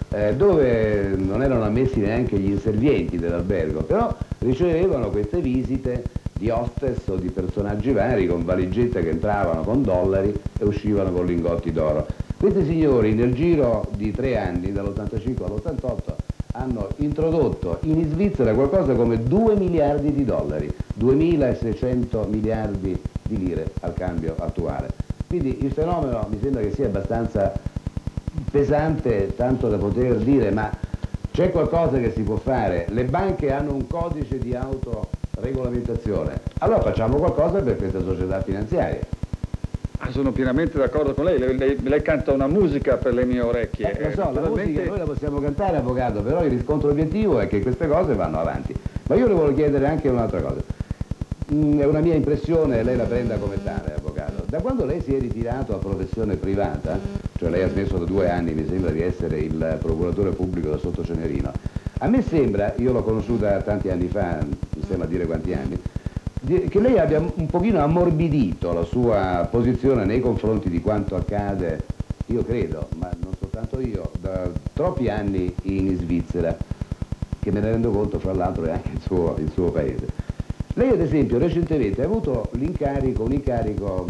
dove non erano ammessi neanche gli inservienti dell'albergo, però ricevevano queste visite di hostess o di personaggi vari con valigette che entravano con dollari e uscivano con lingotti d'oro. Questi signori nel giro di 3 anni, dall'85 all'88, hanno introdotto in Svizzera qualcosa come 2 miliardi di dollari, 2.600 miliardi di lire al cambio attuale. Quindi il fenomeno mi sembra che sia abbastanza pesante, tanto da poter dire ma c'è qualcosa che si può fare, le banche hanno un codice di autoregolamentazione, allora facciamo qualcosa per questa società finanziaria. Sono pienamente d'accordo con lei. Lei canta una musica per le mie orecchie. Lo so, la musica noi la possiamo cantare, avvocato, però il riscontro obiettivo è che queste cose vanno avanti. Ma io le voglio chiedere anche un'altra cosa. È una mia impressione, lei la prenda come tale, avvocato. Da quando lei si è ritirato a professione privata, cioè lei ha smesso da 2 anni, mi sembra, di essere il procuratore pubblico da Sottocenerino, a me sembra, io l'ho conosciuta tanti anni fa, mi sembra dire quanti anni, che lei abbia un pochino ammorbidito la sua posizione nei confronti di quanto accade, io credo, ma non soltanto io, da troppi anni in Svizzera, che me ne rendo conto fra l'altro è anche il suo paese. Lei ad esempio recentemente ha avuto un incarico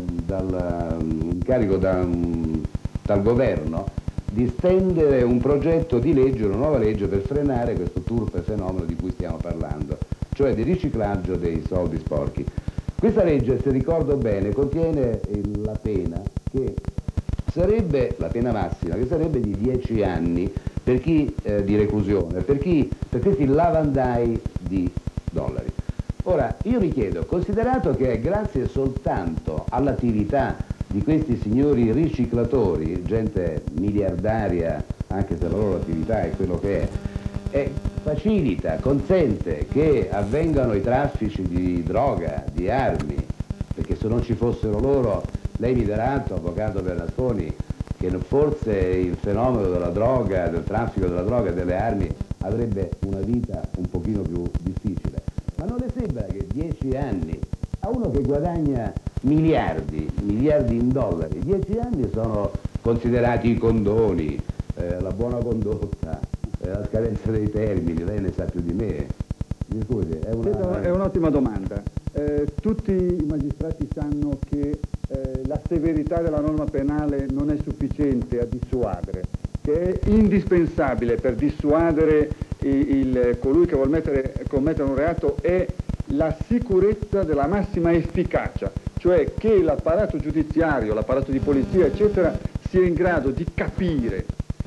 dal governo di stendere un progetto di legge, una nuova legge per frenare questo turpe fenomeno di cui stiamo parlando, cioè di riciclaggio dei soldi sporchi. Questa legge, se ricordo bene, contiene la pena che sarebbe, la pena massima, che sarebbe di 10 anni per chi, di reclusione, per questi lavandai di dollari. Ora, io mi chiedo, considerato che è grazie soltanto all'attività di questi signori riciclatori, gente miliardaria, anche se la loro attività è quello che è, facilita, consente che avvengano i traffici di droga, di armi, perché se non ci fossero loro, lei mi darà atto, avvocato Bernasconi, che forse il fenomeno della droga, del traffico della droga e delle armi avrebbe una vita un pochino più difficile. Ma non le sembra che 10 anni a uno che guadagna miliardi in dollari, 10 anni sono considerati i condoni, la buona condotta, la scadenza dei termini, lei ne sa più di me. Mi scusi, è un'ottima domanda. Tutti i magistrati sanno che la severità della norma penale non è sufficiente a dissuadere, che è indispensabile per dissuadere colui che vuole commettere un reato è la sicurezza della massima efficacia, cioè che l'apparato giudiziario, l'apparato di polizia, eccetera, sia in grado di capire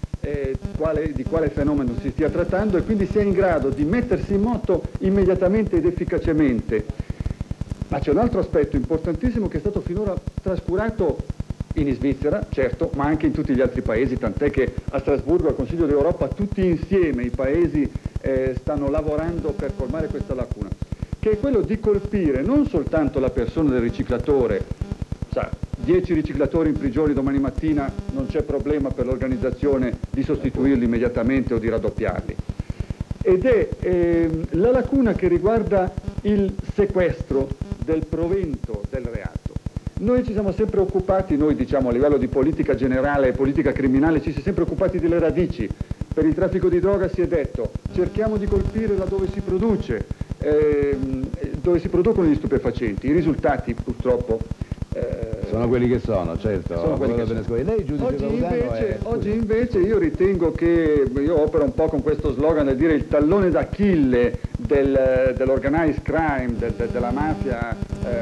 di quale fenomeno si stia trattando e quindi sia in grado di mettersi in moto immediatamente ed efficacemente. Ma c'è un altro aspetto importantissimo che è stato finora trascurato in Svizzera, certo, ma anche in tutti gli altri paesi, tant'è che a Strasburgo, al Consiglio d'Europa, tutti insieme i paesi stanno lavorando per colmare questa lacuna, che è quello di colpire non soltanto la persona del riciclatore, 10 riciclatori in prigione domani mattina non c'è problema per l'organizzazione di sostituirli immediatamente o di raddoppiarli, ed è la lacuna che riguarda il sequestro del provento del reato. Noi ci siamo sempre occupati, noi diciamo a livello di politica generale e politica criminale, ci si è sempre occupati delle radici. Per il traffico di droga si è detto cerchiamo di colpire da dove si produce, dove si producono gli stupefacenti. I risultati purtroppo sono quelli che sono, certo. Sono quelli che sono. Lei, giudice oggi invece io ritengo che, io opero un po' con questo slogan del dire il tallone d'Achille dell'organized crime, della mafia,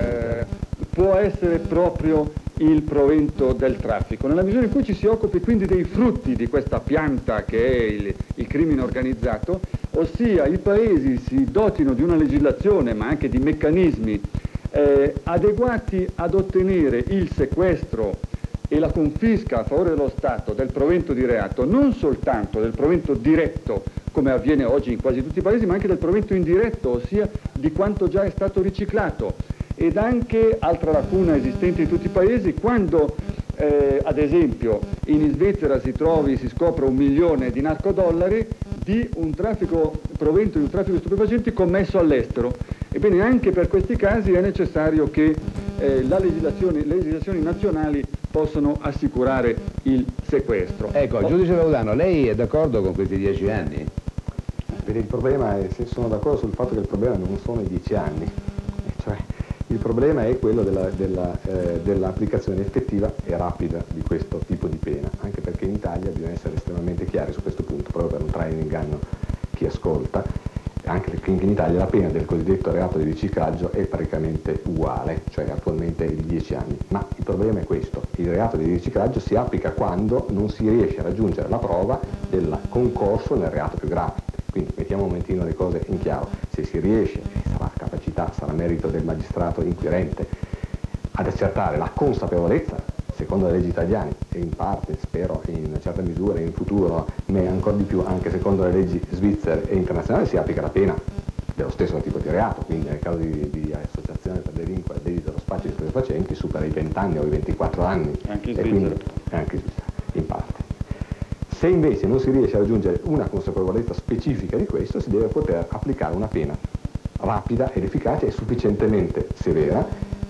può essere proprio il provento del traffico. Nella misura in cui ci si occupi quindi dei frutti di questa pianta che è il crimine organizzato, ossia i paesi si dotino di una legislazione ma anche di meccanismi adeguati ad ottenere il sequestro e la confisca a favore dello Stato del provento di reato, non soltanto del provento diretto, come avviene oggi in quasi tutti i paesi, ma anche del provento indiretto, ossia di quanto già è stato riciclato. Ed anche, altra lacuna esistente in tutti i paesi, quando ad esempio in Svizzera si scopre 1 milione di narcodollari di un provento di un traffico di stupefacenti commesso all'estero. Ebbene, anche per questi casi è necessario che le legislazioni nazionali possano assicurare il sequestro. Ecco, giudice Laudano, lei è d'accordo con questi 10 anni? Vede, il problema è, sono d'accordo sul fatto che il problema non sono i 10 anni, cioè il problema è quello dell'applicazione effettiva e rapida di questo tipo di pena, anche perché in Italia bisogna essere estremamente chiari su questo punto, proprio per non trarre in inganno chi ascolta, anche perché in Italia la pena del cosiddetto reato di riciclaggio è praticamente uguale, cioè attualmente è di 10 anni, ma il problema è questo: il reato di riciclaggio si applica quando non si riesce a raggiungere la prova del concorso nel reato più grave. Quindi mettiamo un momentino le cose in chiaro: se si riesce, e sarà capacità, sarà merito del magistrato inquirente, ad accertare la consapevolezza, secondo le leggi italiane, e in parte, spero, in una certa misura in futuro, ma ancora di più anche secondo le leggi svizzere e internazionali, si applica la pena dello stesso tipo di reato, quindi nel caso di associazione per delinquere dedito allo spaccio di stupefacenti supera i 20 anni o i 24 anni, anche in e Svizzera. quindi anche in Svizzera, in parte. Se invece non si riesce a raggiungere una consapevolezza specifica di questo, si deve poter applicare una pena rapida ed efficace e sufficientemente severa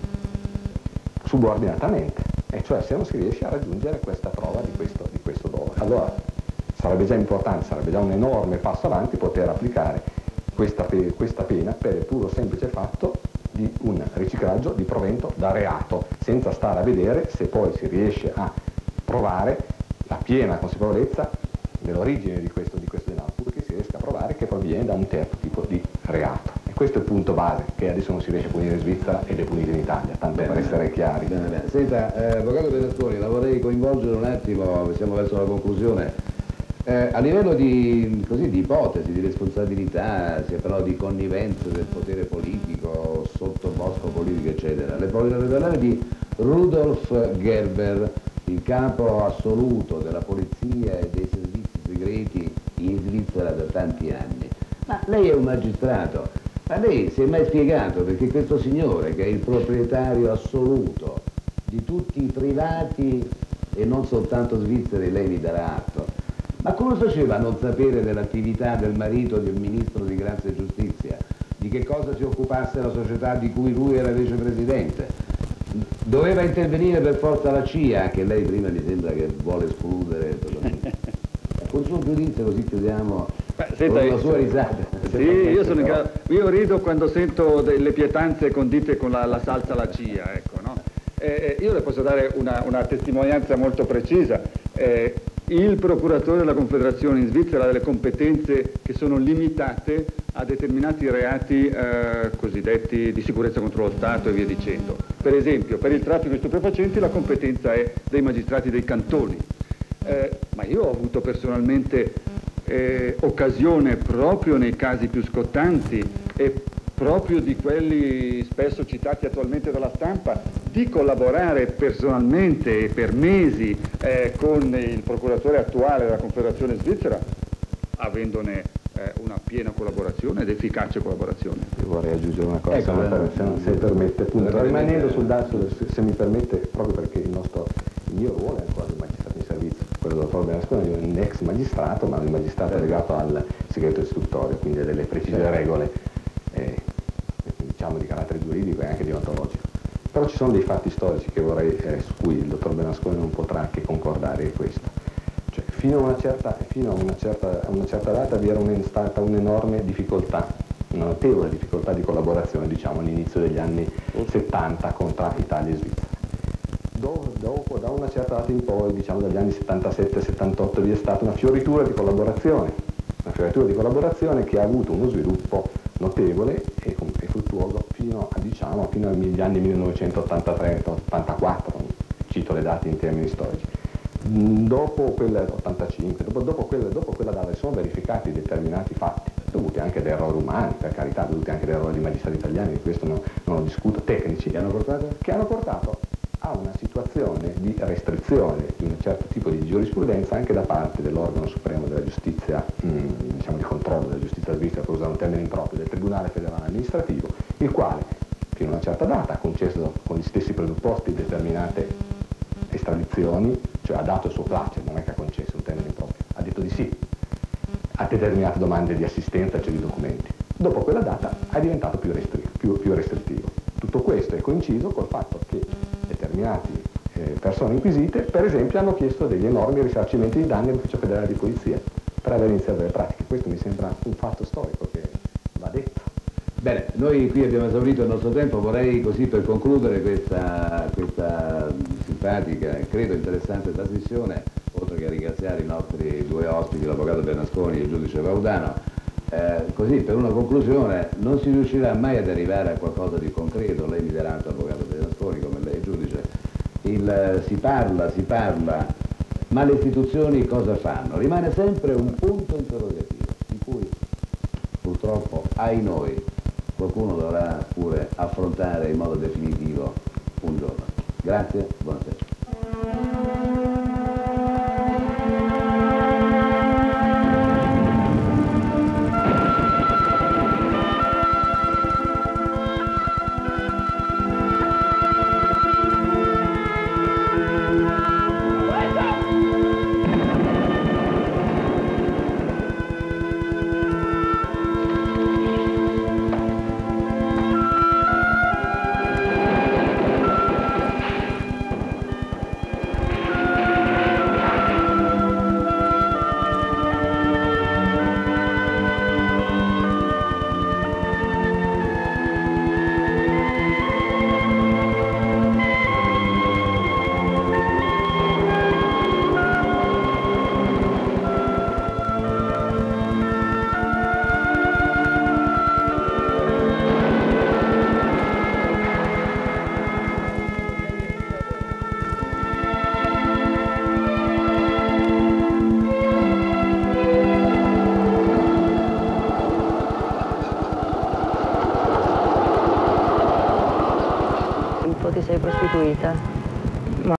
subordinatamente, e cioè se non si riesce a raggiungere questa prova di questo dolo. Allora sarebbe già importante, sarebbe già un enorme passo avanti poter applicare questa pena per il puro semplice fatto di un riciclaggio di provento da reato, senza stare a vedere se poi si riesce a provare la piena consapevolezza dell'origine di questo denaro, purché si riesca a provare che proviene da un certo tipo di reato. E questo è il punto base, che adesso non si riesce a punire in Svizzera ed è punito in Italia, tanto per essere chiari. Bene. Senta, avvocato Bernasconi, la vorrei coinvolgere un attimo, siamo verso la conclusione. A livello di ipotesi, di responsabilità, si parla di connivenza del potere politico, sottobosco politico, eccetera. Le voglio parlare di Rudolf Gerber, il capo assoluto della polizia e dei servizi segreti in Svizzera da tanti anni. Ma lei è un magistrato, ma lei si è mai spiegato perché questo signore, che è il proprietario assoluto di tutti i privati e non soltanto svizzeri, lei mi darà atto, ma come faceva a non sapere dell'attività del marito del ministro di Grazia e Giustizia, di che cosa si occupasse la società di cui lui era vicepresidente? Doveva intervenire per forza la CIA, che lei prima mi sembra che vuole escludere totalmente. Con il suo giudizio, così chiudiamo con la sua risata. Sì, io rido quando sento le pietanze condite con la salsa alla CIA, ecco, no? Io le posso dare una testimonianza molto precisa. Il procuratore della Confederazione in Svizzera ha delle competenze che sono limitate a determinati reati cosiddetti di sicurezza contro lo Stato e via dicendo. Per esempio, per il traffico di stupefacenti la competenza è dei magistrati dei cantoni. Ma io ho avuto personalmente occasione, proprio nei casi più scottanti e proprio di quelli spesso citati attualmente dalla stampa, di collaborare personalmente e per mesi con il procuratore attuale della Confederazione Svizzera, avendone una piena collaborazione ed efficace collaborazione. Io vorrei aggiungere una cosa, ecco, se permette, appunto, rimanendo sul dato, se mi permette, proprio perché il mio ruolo è ancora di magistrato in servizio, quello del dottor Bernasconi è un ex magistrato, ma un magistrato legato al segreto istruttorio, quindi a delle precise regole, diciamo di carattere giuridico e anche deontologico. Però ci sono dei fatti storici che su cui il dottor Bernasconi non potrà che concordare, è questo. Cioè, fino a una certa data vi era stata un'enorme difficoltà, una notevole difficoltà di collaborazione, diciamo, all'inizio degli anni 70 tra Italia e Svizzera. Dopo, da una certa data in poi, diciamo dagli anni 77-78, vi è stata una fioritura di collaborazione che ha avuto uno sviluppo notevole e fruttuoso fino agli anni 1983-84, cito le date in termini storici. Dopo quella 85, dopo quella data si sono verificati determinati fatti dovuti anche ad errori umani, per carità, dovuti anche ad errori di magistrati italiani, di questo non lo discuto, tecnici, che hanno portato a una situazione di restrizione di un certo tipo di giurisprudenza anche da parte dell'organo supremo della giustizia, diciamo di controllo della giustizia svizzera, per usare un termine improprio, del Tribunale Federale Amministrativo, il quale fino a una certa data ha concesso con gli stessi presupposti determinate estradizioni, cioè ha dato il suo placet, non è che ha concesso un termine improprio, ha detto di sì a determinate domande di assistenza, cioè di documenti. Dopo quella data è diventato più restrittivo. Tutto questo è coinciso col fatto che determinate persone inquisite, per esempio, hanno chiesto degli enormi risarcimenti di danni all'Ufficio Federale di Polizia per aver iniziato le pratiche. Questo mi sembra un fatto storico che va detto. Bene, noi qui abbiamo esaurito il nostro tempo, vorrei così per concludere questa simpatica e credo interessante trasmissione, oltre che a ringraziare i nostri due ospiti, l'avvocato Bernasconi e il giudice Vaudano, così per una conclusione: non si riuscirà mai ad arrivare a qualcosa di concreto, lei mi darà anche l'avvocato Bernasconi come lei giudice, si parla, ma le istituzioni cosa fanno? Rimane sempre un punto interrogativo in cui purtroppo, ai noi, qualcuno dovrà pure affrontare in modo definitivo un giorno. Grazie, buonasera. Ti sei prostituita?